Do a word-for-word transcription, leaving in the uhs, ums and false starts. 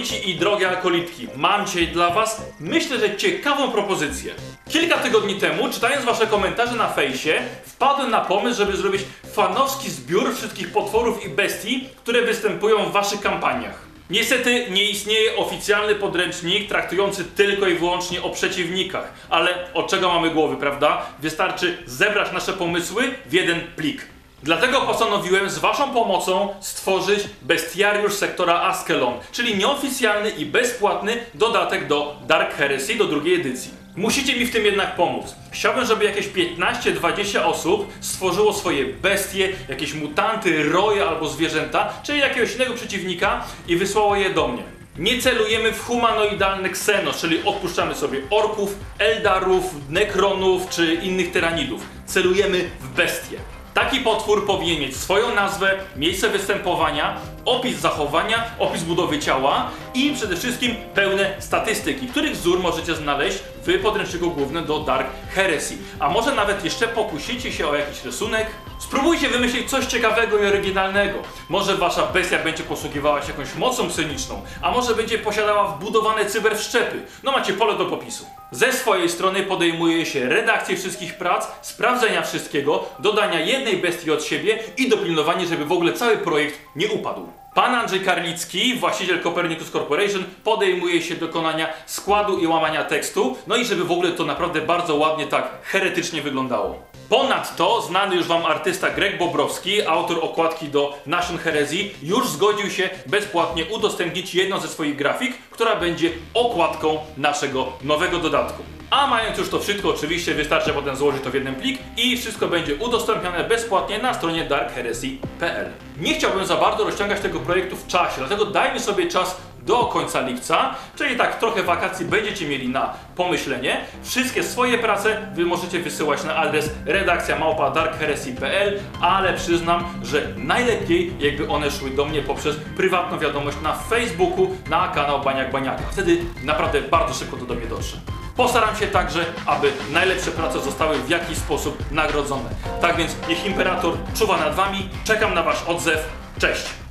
Akolici i drogie akolitki, mam dzisiaj dla was, myślę, że ciekawą propozycję. Kilka tygodni temu, czytając wasze komentarze na fejsie, wpadłem na pomysł, żeby zrobić fanowski zbiór wszystkich potworów i bestii, które występują w waszych kampaniach. Niestety nie istnieje oficjalny podręcznik traktujący tylko i wyłącznie o przeciwnikach, ale od czego mamy głowy, prawda? Wystarczy zebrać nasze pomysły w jeden plik. Dlatego postanowiłem z waszą pomocą stworzyć bestiariusz sektora Askelon, czyli nieoficjalny i bezpłatny dodatek do Dark Heresy, do drugiej edycji. Musicie mi w tym jednak pomóc. Chciałbym, żeby jakieś piętnaście dwadzieścia osób stworzyło swoje bestie, jakieś mutanty, roje albo zwierzęta, czyli jakiegoś innego przeciwnika i wysłało je do mnie. Nie celujemy w humanoidalny ksenos, czyli odpuszczamy sobie orków, eldarów, nekronów czy innych tyranidów. Celujemy w bestie. Taki potwór powinien mieć swoją nazwę, miejsce występowania, opis zachowania, opis budowy ciała i przede wszystkim pełne statystyki, których wzór możecie znaleźć w podręczniku głównym do Dark Heresy. A może nawet jeszcze pokusicie się o jakiś rysunek? Spróbujcie wymyślić coś ciekawego i oryginalnego. Może wasza bestia będzie posługiwała się jakąś mocą psioniczną, a może będzie posiadała wbudowane cyberwszczepy. No macie pole do popisu. Ze swojej strony podejmuje się redakcję wszystkich prac, sprawdzenia wszystkiego, dodania jednej bestii od siebie i dopilnowanie, żeby w ogóle cały projekt nie upadł. Pan Andrzej Karlicki, właściciel Copernicus Corporation, podejmuje się dokonania składu i łamania tekstu, no i żeby w ogóle to naprawdę bardzo ładnie, tak heretycznie wyglądało. Ponadto znany już wam artysta Greg Bobrowski, autor okładki do Nation Heresy, już zgodził się bezpłatnie udostępnić jedną ze swoich grafik, która będzie okładką naszego nowego dodatku. A mając już to wszystko, oczywiście wystarczy potem złożyć to w jeden plik i wszystko będzie udostępniane bezpłatnie na stronie dark heresy kropka p l. Nie chciałbym za bardzo rozciągać tego projektu w czasie, dlatego dajmy sobie czas do końca lipca, czyli tak trochę wakacji będziecie mieli na pomyślenie. Wszystkie swoje prace wy możecie wysyłać na adres redakcja małpa dark heresy kropka p l, ale przyznam, że najlepiej jakby one szły do mnie poprzez prywatną wiadomość na Facebooku, na kanał Baniak Baniaka. Wtedy naprawdę bardzo szybko to do mnie dotrze. Postaram się także, aby najlepsze prace zostały w jakiś sposób nagrodzone. Tak więc niech Imperator czuwa nad wami, czekam na wasz odzew, cześć!